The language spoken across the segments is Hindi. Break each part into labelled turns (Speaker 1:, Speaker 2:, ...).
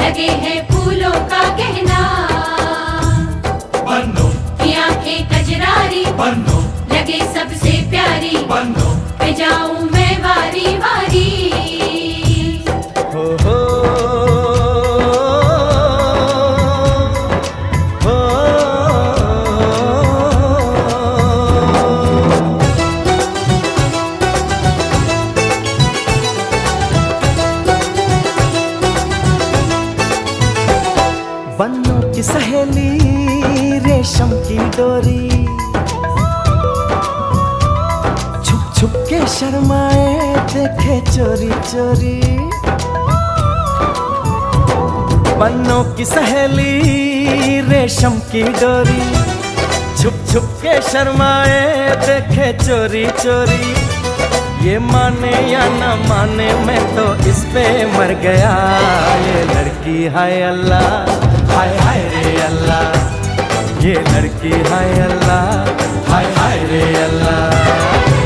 Speaker 1: लगे हैं फूलों का गहना।
Speaker 2: बन्नो
Speaker 1: की आंखें कजरारी,
Speaker 2: बन्नो
Speaker 1: लगे सबसे प्यारी,
Speaker 2: बन्नो
Speaker 1: पे जाऊं मैं वारी वारी।
Speaker 3: हो हो बन्नों की सहेली रेशम की डोरी, छुप छुप के शर्माए देखे चोरी चोरी। बन्नों की सहेली रेशम की डोरी, छुप छुप के शर्माए देखे चोरी चोरी। ये माने या न माने मैं तो इस पे मर गया। ये लड़की हाय अल्लाह, हाय हाय रे अल्लाह। ये लड़की हाय अल्लाह, हाय हाय रे अल्लाह।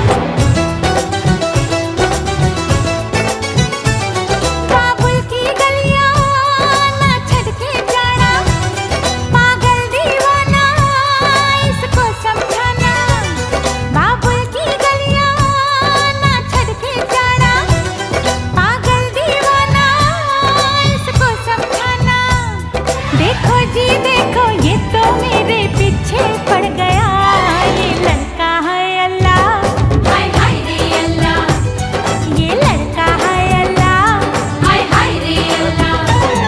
Speaker 4: बाबुल की गलियां ना छड़ के जाना, पागल दीवाना इसको समझाना। बाबुल की गलियां ना छड़ के जाना, पागल दीवाना इसको समझाना। देखो जी देखो ये तो मेरे पीछे पड़ गया। ये लड़का है अल्लाह,
Speaker 1: हाय हाय रे अल्लाह,
Speaker 4: ये लड़का है अल्लाह।
Speaker 1: हाय हाय रे अल्लाह।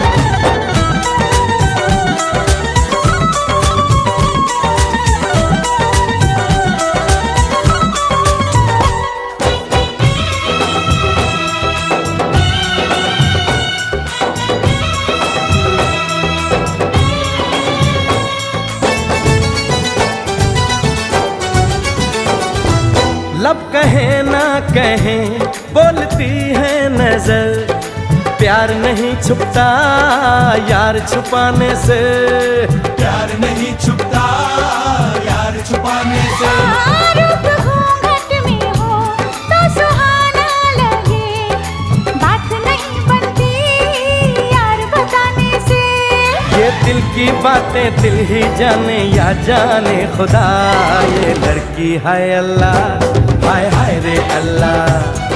Speaker 3: लब कहे ना कहे बोलती है नजर, प्यार नहीं छुपता यार छुपाने से।
Speaker 2: प्यार नहीं छुपता यार छुपाने से।
Speaker 4: रूप घूंघट में हो तो सुहाना लगे, बात नहीं बनती यार बताने से।
Speaker 3: ये दिल की बातें दिल ही जाने या जाने खुदा। ये लड़की हाय अल्लाह, हाय हाय रे अल्लाह।